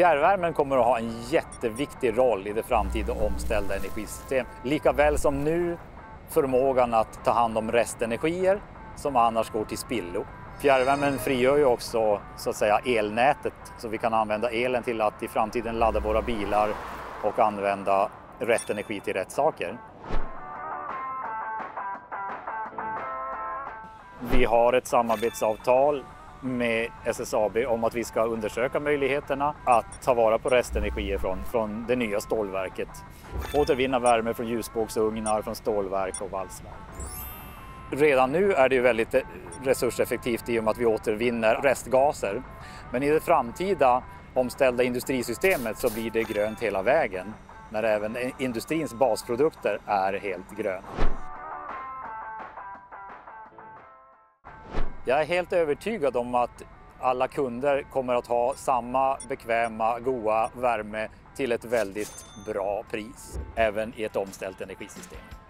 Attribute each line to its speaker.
Speaker 1: Fjärrvärmen kommer att ha en jätteviktig roll i det framtida omställda energisystem. Likaväl som nu förmågan att ta hand om restenergier som annars går till spillo. Fjärrvärmen frigör ju också så att säga elnätet, så vi kan använda elen till att i framtiden ladda våra bilar och använda rätt energi till rätt saker. Vi har ett samarbetsavtal med SSAB om att vi ska undersöka möjligheterna att ta vara på restenergier från det nya stålverket. Återvinna värme från ljusbågsugnar, från stålverk och valsverk. Redan nu är det ju väldigt resurseffektivt i och med att vi återvinner restgaser. Men i det framtida omställda industrisystemet så blir det grönt hela vägen, när även industrins basprodukter är helt gröna. Jag är helt övertygad om att alla kunder kommer att ha samma bekväma, goda värme till ett väldigt bra pris, även i ett omställt energisystem.